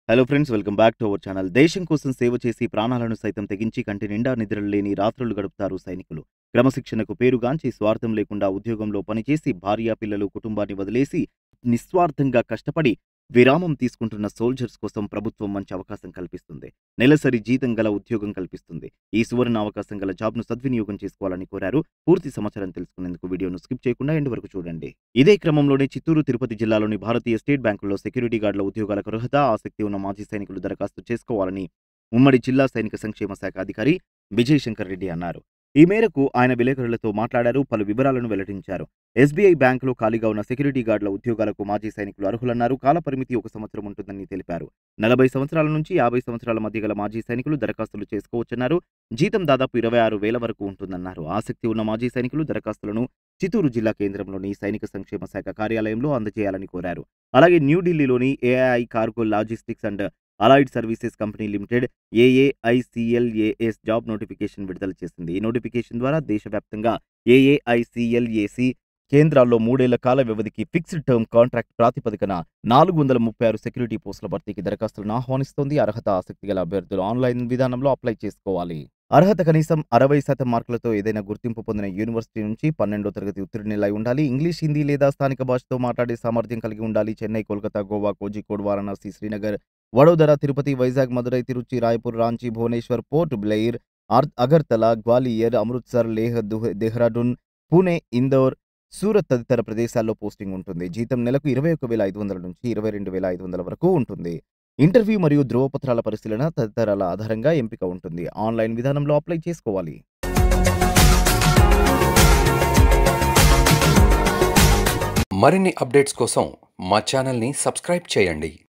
Hello friends, welcome back to our channel. దేశం కోసం సేవ చేసి ప్రాణాలను సైతం తెగించి కంటి నిండా నిద్రలేని రాత్రులు గడుపుతారు సైనికులు. క్రమశిక్షణకు పేరుగాంచి స్వార్థం లేకుండా ఉద్యోగంలో పనిచేసి భార్య పిల్లలు కుటుంబాన్ని వదిలేసి నిస్వార్థంగా కష్టపడి విరామం తీసుకుంటున్న సోల్జర్స్ కోసం ప్రభుత్వం మంచి అవకాశం కల్పిస్తుంది. నెలసరి జీతం గల ఉద్యోగం కల్పిస్తుంది. ఈ సువర్ణ అవకాశం గల జాబ్ను సద్వినియోగం చేసుకోవాలని కోరారు. పూర్తి సమాచారం తెలుసుకునేందుకు వీడియోను స్కిప్ చేయకుండా ఎండ్ వరకు చూడండి. ఇదే క్రమంలోనే చిత్తూరు, తిరుపతి జిల్లాలోని భారతీయ స్టేట్ బ్యాంకుల్లో సెక్యూరిటీ గార్డుల ఉద్యోగాలకు అర్హత, ఆసక్తి ఉన్న మాజీ సైనికులు దరఖాస్తు చేసుకోవాలని ఉమ్మడి జిల్లా సైనిక సంక్షేమ శాఖ అధికారి విజయ్ శంకర్ రెడ్డి అన్నారు. ఈ మేరకు ఆయన విలేకరులతో మాట్లాడారు. పలు వివరాలను వెల్లడించారు. ఎస్బీఐ బ్యాంకులో ఖాళీగా ఉన్న సెక్యూరిటీ గార్డుల ఉద్యోగాలకు మాజీ సైనికులు అర్హులన్నారు. కాలపరిమితి 1 సంవత్సరం ఉంటుందని తెలిపారు. 40 సంవత్సరాల నుంచి 50 సంవత్సరాల మధ్య గల మాజీ సైనికులు దరఖాస్తులు చేసుకోవచ్చన్నారు. జీతం దాదాపు 26,000 వరకు ఉంటుందన్నారు. ఆసక్తి ఉన్న మాజీ సైనికులు దరఖాస్తులను చిత్తూరు జిల్లా కేంద్రంలోని సైనిక సంక్షేమ శాఖ కార్యాలయంలో అందజేయాలని కోరారు. అలాగే న్యూఢిల్లీలోని AAI cargo logistics and allied services company limited AAICLAS job notification విడుదల చేసింది. ఈ నోటిఫికేషన్ ద్వారా దేశవ్యాప్తంగా ఏఏఐసీఎల్ఏసీ కేంద్రాల్లో 3 ఏళ్ల కాల వ్యవధికి ఫిక్స్డ్ టర్మ్ కాంట్రాక్ట్ ప్రాతిపదికన 436 సెక్యూరిటీ పోస్టుల భర్తీకి దరఖాస్తులను ఆహ్వానిస్తోంది. అర్హత, ఆసక్తి గల అభ్యర్థులు ఆన్లైన్ విధానంలో అప్లై చేసుకోవాలి. అర్హత కనీసం 60% మార్కులతో ఏదైనా గుర్తింపు పొందిన యూనివర్సిటీ నుంచి 12వ తరగతి ఉత్తీర్ణులై ఉండాలి. ఇంగ్లీష్, హిందీ లేదా స్థానిక భాషతో మాట్లాడే సామర్థ్యం కలిగి ఉండాలి. చెన్నై, కోల్కతా, గోవా, కోజికోడ్, వారణాసి, శ్రీనగర్, వడోదర, తిరుపతి, వైజాగ్, మదురై, తిరుచి, రాయ్పూర్, రాంచీ, భువనేశ్వర్, పోర్ట్ బ్లెయిర్, అగర్తల, గ్వాలియర్, అమృత్సర్, లేహ్, దెహ్రాడూన్, పూణే, ఇందోర్, సూరత్ తదితర ప్రదేశాల్లో పోస్టింగ్ ఉంటుంది. జీతం నెలకు 21,500 నుంచి 22,500 వరకు ఉంటుంది. ఇంటర్వ్యూ మరియు ధ్రువపత్రాల పరిశీలన తదితరాల ఆధారంగా ఎంపిక ఉంటుంది. ఆన్లైన్ విధానంలో అప్లై చేసుకోవాలి. మరిన్ని అప్డేట్స్ కోసం మా ఛానల్ని సబ్స్క్రైబ్ చేయండి.